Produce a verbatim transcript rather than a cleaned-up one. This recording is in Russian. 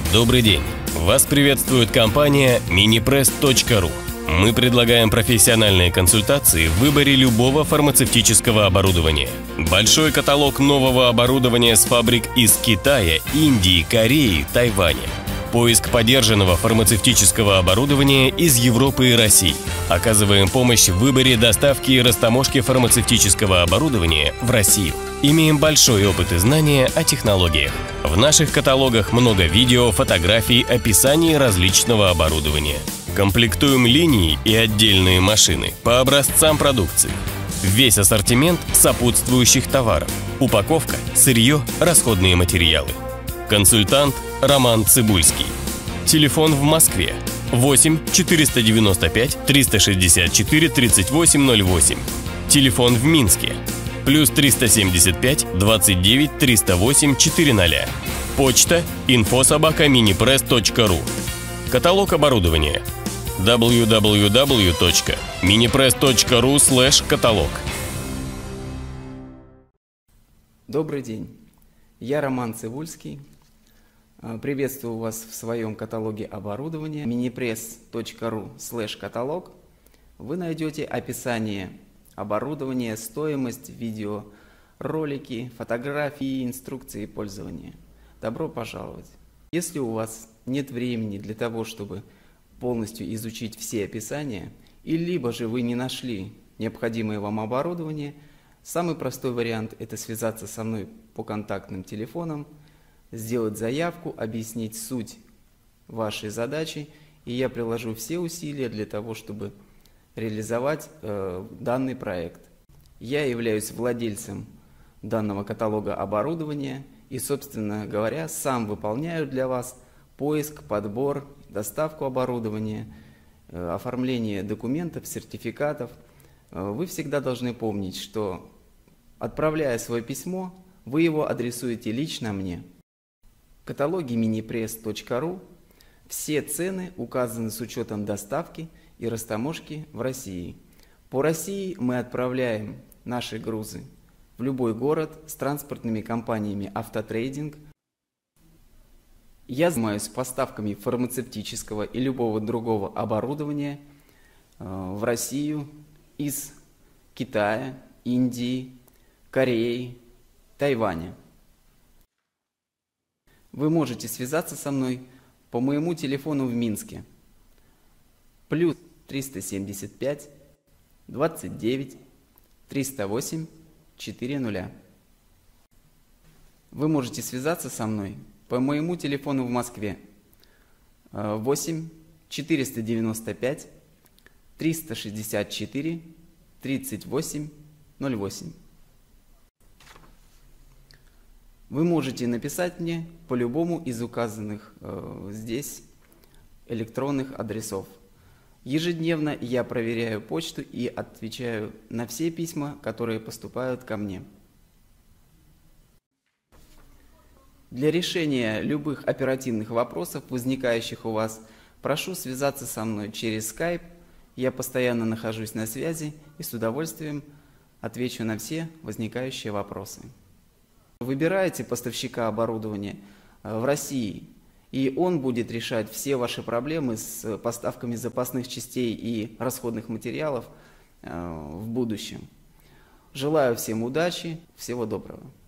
Добрый день! Вас приветствует компания Minipress точка ру. Мы предлагаем профессиональные консультации в выборе любого фармацевтического оборудования. Большой каталог нового оборудования с фабрик из Китая, Индии, Кореи, Тайваня. Поиск подержанного фармацевтического оборудования из Европы и России. Оказываем помощь в выборе доставки и растаможки фармацевтического оборудования в Россию. Имеем большой опыт и знания о технологиях. В наших каталогах много видео, фотографий, описаний различного оборудования. Комплектуем линии и отдельные машины по образцам продукции. Весь ассортимент сопутствующих товаров. Упаковка, сырье, расходные материалы. Консультант Роман Цибульский. Телефон в Москве восемь четыреста девяносто пять триста шестьдесят четыре тридцать восемь ноль восемь. Телефон в Минске плюс триста семьдесят пять двадцать девять триста восемь четыреста. Почта инфо собака минипресс точка ру. Каталог оборудования дабл ю дабл ю дабл ю точка минипресс точка ру слэш каталог. Добрый день, я Роман Цибульский. Приветствую вас в своем каталоге оборудования минипресс точка ру слэш каталог. Вы найдете описание оборудования, стоимость, видео, ролики, фотографии, инструкции пользования. Добро пожаловать! Если у вас нет времени для того, чтобы полностью изучить все описания, и либо же вы не нашли необходимое вам оборудование, самый простой вариант – это связаться со мной по контактным телефонам, сделать заявку, объяснить суть вашей задачи, и я приложу все усилия для того, чтобы реализовать э, данный проект. Я являюсь владельцем данного каталога оборудования и, собственно говоря, сам выполняю для вас поиск, подбор, доставку оборудования, э, оформление документов, сертификатов. Э, вы всегда должны помнить, что, отправляя свое письмо, вы его адресуете лично мне. В каталоге минипресс точка ру все цены указаны с учетом доставки и растаможки в России. По России мы отправляем наши грузы в любой город с транспортными компаниями «Автотрейдинг». Я занимаюсь поставками фармацевтического и любого другого оборудования в Россию из Китая, Индии, Кореи, Тайваня. Вы можете связаться со мной по моему телефону в Минске плюс триста семьдесят пять двадцать девять триста восемь четыреста. Вы можете связаться со мной по моему телефону в Москве восемь четыреста девяносто пять триста шестьдесят четыре тридцать восемь ноль восемь. Вы можете написать мне по любому из указанных э, здесь электронных адресов. Ежедневно я проверяю почту и отвечаю на все письма, которые поступают ко мне. Для решения любых оперативных вопросов, возникающих у вас, прошу связаться со мной через Skype. Я постоянно нахожусь на связи и с удовольствием отвечу на все возникающие вопросы. Выбираете поставщика оборудования в России, и он будет решать все ваши проблемы с поставками запасных частей и расходных материалов в будущем. Желаю всем удачи, всего доброго.